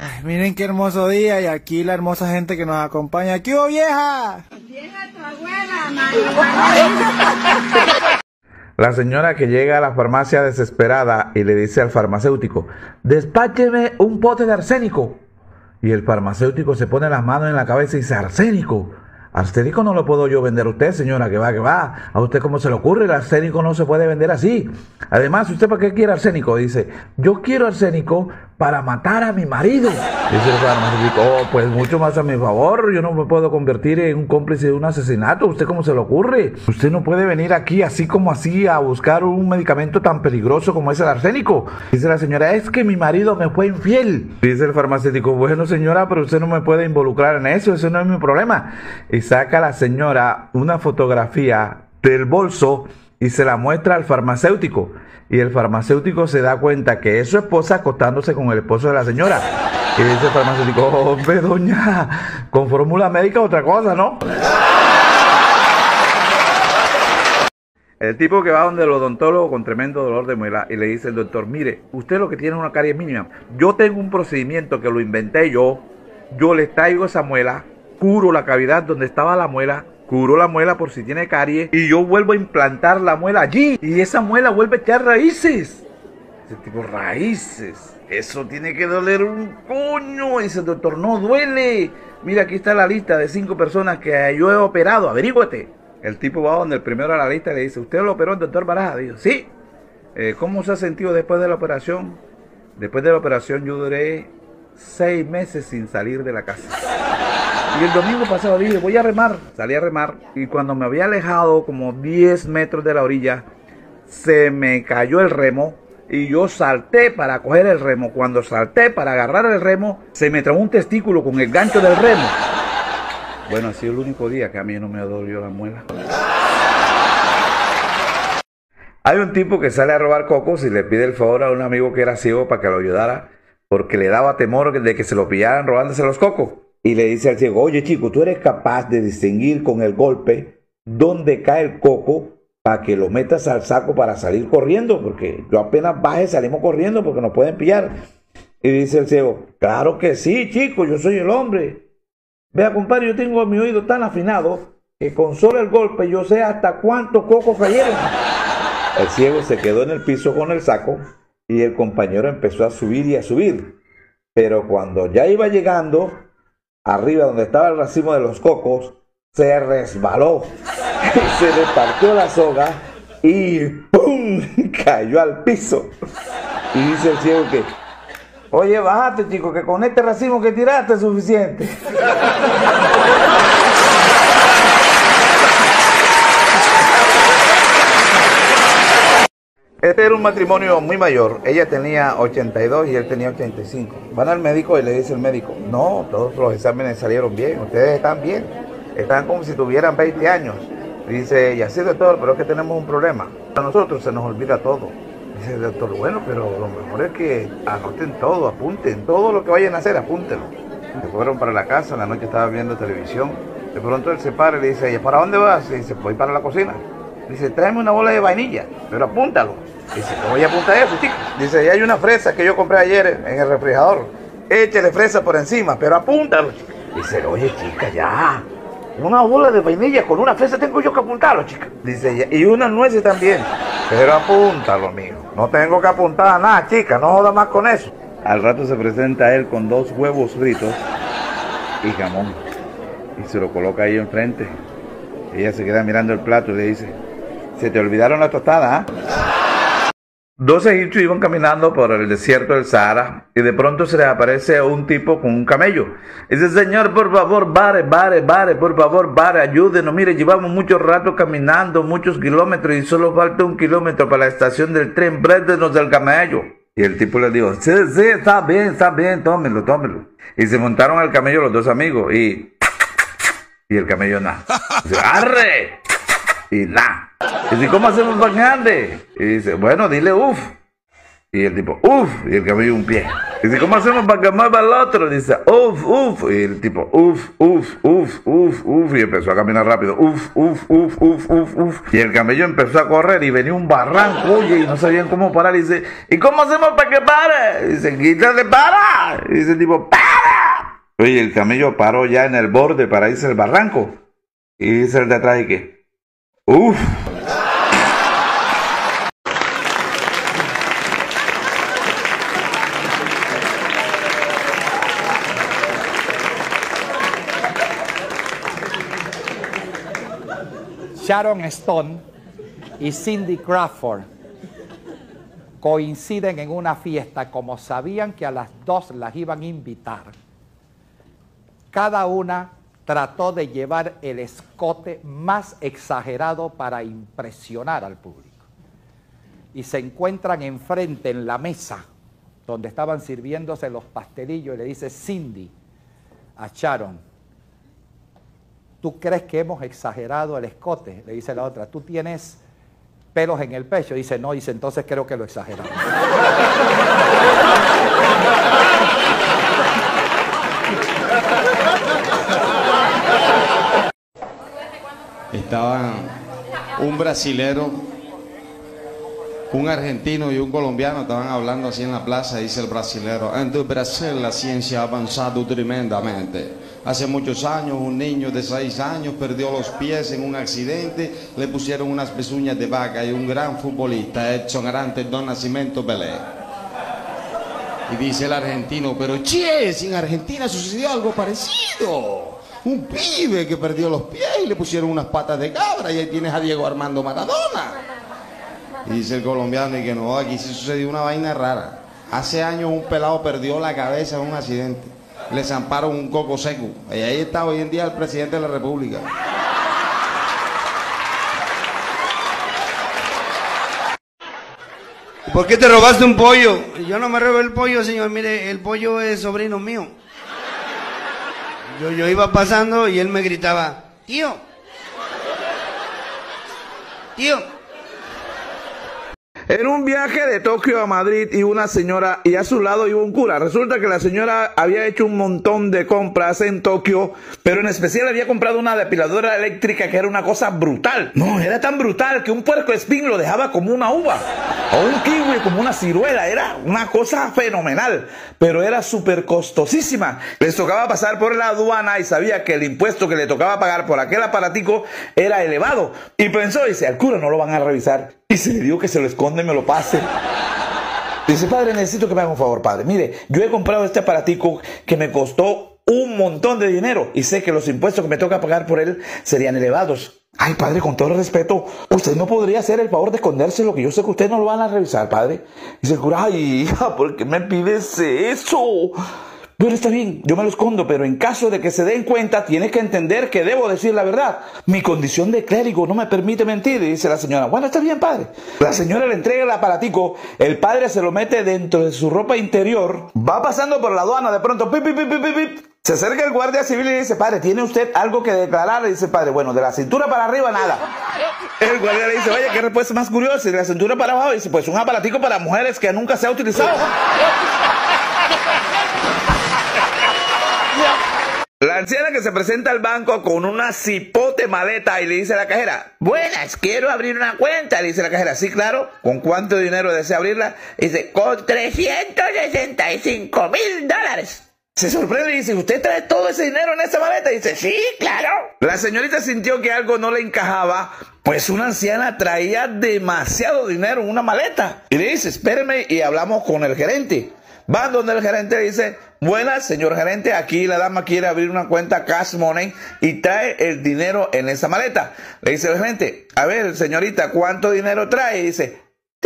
Ay, miren qué hermoso día y aquí la hermosa gente que nos acompaña. ¡Aquí hubo, vieja! Vieja tu abuela, María. La señora que llega a la farmacia desesperada y le dice al farmacéutico, despácheme un pote de arsénico. Y el farmacéutico se pone las manos en la cabeza y dice, arsénico. Arsénico no lo puedo yo vender a usted, señora, que va. ¿A usted cómo se le ocurre? El arsénico no se puede vender así. Además, ¿usted para qué quiere arsénico? Dice, yo quiero arsénico para matar a mi marido. Dice el farmacéutico, oh, pues mucho más a mi favor. Yo no me puedo convertir en un cómplice de un asesinato. ¿Usted cómo se le ocurre? Usted no puede venir aquí así como así a buscar un medicamento tan peligroso como es el arsénico. Dice la señora, es que mi marido me fue infiel. Dice el farmacéutico, bueno señora, pero usted no me puede involucrar en eso no es mi problema. Y saca la señora una fotografía del bolso y se la muestra al farmacéutico. Y el farmacéutico se da cuenta que es su esposa acostándose con el esposo de la señora. Y dice el farmacéutico, hombre, doña, con fórmula médica otra cosa, ¿no? El tipo que va donde el odontólogo con tremendo dolor de muela y le dice el doctor, mire, usted lo que tiene es una caries mínima. Yo tengo un procedimiento que lo inventé yo les traigo esa muela, curo la cavidad donde estaba la muela, curo la muela por si tiene caries y yo vuelvo a implantar la muela allí y esa muela vuelve a echar raíces. Ese tipo, raíces, eso tiene que doler un coño. Dice el doctor, no duele. Mira, aquí está la lista de 5 personas que yo he operado, averígüete. El tipo va donde el primero a la lista y le dice, ¿usted lo operó el doctor Baraja? Dijo, sí. ¿Cómo se ha sentido después de la operación? Después de la operación yo duré 6 meses sin salir de la casa. Y el domingo pasado dije, voy a remar. Salí a remar y cuando me había alejado como 10 metros de la orilla, se me cayó el remo y yo salté para coger el remo. Cuando salté para agarrar el remo, se me trabó un testículo con el gancho del remo. Bueno, ha sido el único día que a mí no me dolió la muela. Hay un tipo que sale a robar cocos y le pide el favor a un amigo que era ciego para que lo ayudara porque le daba temor de que se lo pillaran robándose los cocos. Y le dice al ciego, oye chico, tú eres capaz de distinguir con el golpe dónde cae el coco para que lo metas al saco para salir corriendo, porque yo apenas baje salimos corriendo porque nos pueden pillar. Y dice el ciego, claro que sí, chico, yo soy el hombre. Vea, compadre, yo tengo mi oído tan afinado que con solo el golpe yo sé hasta cuántos cocos cayeron. El ciego se quedó en el piso con el saco y el compañero empezó a subir y a subir. Pero cuando ya iba llegando arriba donde estaba el racimo de los cocos, se resbaló, se le partió la soga y ¡pum! Cayó al piso. Y dice el ciego que, oye, bájate chico, que con este racimo que tiraste es suficiente. Este era un matrimonio muy mayor. Ella tenía 82 y él tenía 85. Van al médico y le dice el médico, no, todos los exámenes salieron bien, ustedes están bien. Están como si tuvieran 20 años. Dice ella, sí doctor, pero es que tenemos un problema. A nosotros se nos olvida todo. Dice el doctor, bueno, pero lo mejor es que anoten todo, apunten, todo lo que vayan a hacer, apúntenlo. Se fueron para la casa, en la noche estaba viendo televisión. De pronto él se para y le dice a ella, ¿para dónde vas? Y dice, voy para la cocina. Dice, tráeme una bola de vainilla, pero apúntalo. Dice, ¿cómo voy a apuntar eso, chico? Dice, ya hay una fresa que yo compré ayer en el refrigerador. Échale fresa por encima, pero apúntalo, chica. Dice, oye, chica, ya. Una bola de vainilla con una fresa tengo yo que apuntarlo, chica. Dice ella, y unas nueces también. Pero apúntalo, mijo. No tengo que apuntar nada, chica, no joda más con eso. Al rato se presenta él con 2 huevos fritos y jamón. Y se lo coloca ahí enfrente. Ella se queda mirando el plato y le dice, ¿se te olvidaron las tostadas, ah? 2 egipcios iban caminando por el desierto del Sahara y de pronto se les aparece un tipo con un camello. Y dice, señor, por favor, por favor, ayúdenos. Mire, llevamos mucho rato caminando, muchos kilómetros y solo falta 1 kilómetro para la estación del tren. Préstenos del camello. Y el tipo le dijo, sí, está bien, tómelo. Y se montaron al camello los 2 amigos y el camello nada. Dice, ¡arre! Y nada. Y dice, ¿cómo hacemos más grande? Y dice, bueno, dile uff. Y el tipo, uff, y el camello un pie. Dice, ¿cómo hacemos para que mueva el otro? Dice, uff, uff. Y el tipo, uff, uff, uff, uff, uff. Y empezó a caminar rápido, uff, uff, uff, uff, uff, uff. Y el camello empezó a correr y venía un barranco, oye, y no sabían cómo parar. Y dice, ¿y cómo hacemos para que pare? Y dice, quítate, para. Y dice el tipo, para. Oye, el camello paró ya en el borde para irse al barranco. Y dice el de atrás, ¿y qué? Uff. Sharon Stone y Cindy Crawford coinciden en una fiesta. Como sabían que a las dos las iban a invitar, cada una trató de llevar el escote más exagerado para impresionar al público. Y se encuentran enfrente en la mesa donde estaban sirviéndose los pastelillos y le dice Cindy a Sharon, ¿tú crees que hemos exagerado el escote? Le dice la otra, ¿tú tienes pelos en el pecho? Dice, no, dice, entonces creo que lo exageramos. Estaban un brasilero, un argentino y un colombiano, estaban hablando así en la plaza. Dice el brasilero, en Brasil la ciencia ha avanzado tremendamente. Hace muchos años un niño de 6 años perdió los pies en un accidente, le pusieron unas pezuñas de vaca y un gran futbolista, Edson Arantes do Nascimento Pelé. Y dice el argentino, pero che, si en Argentina sucedió algo parecido. Un pibe que perdió los pies y le pusieron unas patas de cabra y ahí tienes a Diego Armando Maradona. Y dice el colombiano, y que no, aquí sí sucedió una vaina rara. Hace años un pelado perdió la cabeza en un accidente. Le zamparon un coco seco. Y ahí está hoy en día el presidente de la República. ¿Por qué te robaste un pollo? Yo no me robé el pollo, señor. Mire, el pollo es sobrino mío. Yo iba pasando y él me gritaba, tío. Tío. En un viaje de Tokio a Madrid y una señora, y a su lado iba un cura. Resulta que la señora había hecho un montón de compras en Tokio, pero en especial había comprado una depiladora eléctrica que era una cosa brutal. No, era tan brutal que un puercoespín lo dejaba como una uva, o un kiwi como una ciruela. Era una cosa fenomenal, pero era súper costosísima. Les tocaba pasar por la aduana y sabía que el impuesto que le tocaba pagar por aquel aparatico era elevado. Y pensó, dice, al cura no lo van a revisar. Y se le dijo que se lo esconde y me lo pase. Dice, padre, necesito que me haga un favor, padre. Mire, yo he comprado este aparatico que me costó un montón de dinero y sé que los impuestos que me toca pagar por él serían elevados. Ay, padre, con todo el respeto, usted no podría hacer el favor de escondérselo, que yo sé que usted no lo van a revisar, padre. Dice el cura, ay, hija, ¿por qué me pides eso? Bueno, está bien, yo me lo escondo, pero en caso de que se den cuenta, tienes que entender que debo decir la verdad. Mi condición de clérigo no me permite mentir. Y dice la señora, bueno, está bien, padre. La señora le entrega el aparatico, el padre se lo mete dentro de su ropa interior, va pasando por la aduana, de pronto, pip, pip, pip, pip, pip. Se acerca el guardia civil y dice, padre, ¿tiene usted algo que declarar? Le dice, padre, bueno, de la cintura para arriba, nada. El guardia le dice, oye, qué respuesta más curiosa. Y de la cintura para abajo, dice, pues un aparatico para mujeres que nunca se ha utilizado. La anciana que se presenta al banco con una cipote maleta y le dice a la cajera, buenas, quiero abrir una cuenta. Le dice la cajera, sí, claro. ¿Con cuánto dinero desea abrirla? Dice, con $365,000. Se sorprende y dice, ¿usted trae todo ese dinero en esa maleta? Y dice, sí, claro. La señorita sintió que algo no le encajaba, pues una anciana traía demasiado dinero en una maleta. Y le dice, espéreme y hablamos con el gerente. Van donde el gerente le dice, buenas, señor gerente, aquí la dama quiere abrir una cuenta Cash Money y trae el dinero en esa maleta. Le dice el gerente, a ver, señorita, ¿cuánto dinero trae? Y dice,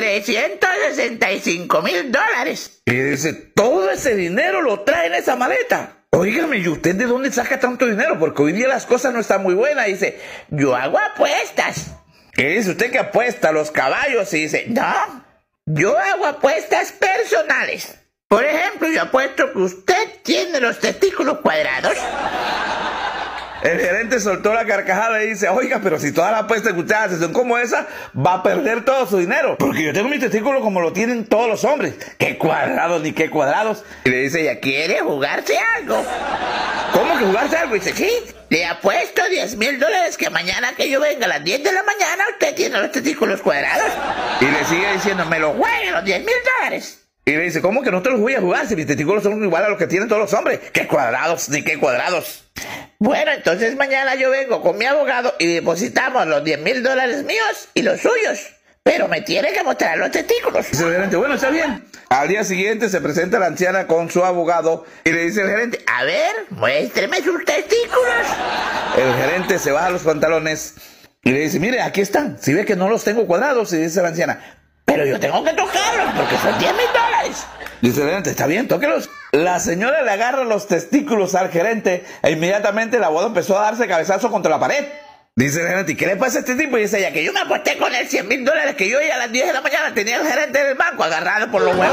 $365,000. Y dice, ¿todo ese dinero lo trae en esa maleta? Óigame, ¿y usted de dónde saca tanto dinero? Porque hoy día las cosas no están muy buenas. Y dice, yo hago apuestas. Y dice, ¿usted qué apuesta? ¿Los caballos? Y dice, no, yo hago apuestas personales. Por ejemplo, yo apuesto que usted tiene los testículos cuadrados. El gerente soltó la carcajada y dice, oiga, pero si todas las apuestas que usted hace son como esa, va a perder todo su dinero. Porque yo tengo mis testículos como lo tienen todos los hombres. ¿Qué cuadrados ni qué cuadrados? Y le dice ella, ¿quiere jugarse algo? ¿Cómo que jugarse algo? Y dice, sí, le apuesto $10,000 que mañana que yo venga a las 10 de la mañana usted tiene los testículos cuadrados. Y le sigue diciendo, me lo juegue los $10,000. Y le dice, ¿cómo que no te los voy a jugar si mis testículos son iguales a los que tienen todos los hombres? ¿Qué cuadrados ni qué cuadrados? Bueno, entonces mañana yo vengo con mi abogado y depositamos los $10,000 míos y los suyos. Pero me tiene que mostrar los testículos. Dice el gerente, bueno, está bien. Al día siguiente se presenta la anciana con su abogado y le dice al gerente, a ver, muéstreme sus testículos. El gerente se baja los pantalones y le dice, mire, aquí están. Si ve que no los tengo cuadrados, y dice la anciana, pero yo tengo que tocarlos porque son $10,000. Dice el gerente, está bien, tóquelos. La señora le agarra los testículos al gerente e inmediatamente el abogado empezó a darse cabezazo contra la pared. Dice el gerente, ¿y qué le pasa a este tipo? Y dice ella, que yo me aposté con él $100,000 que yo hoy a las 10 de la mañana tenía el gerente del banco agarrado por los huevos.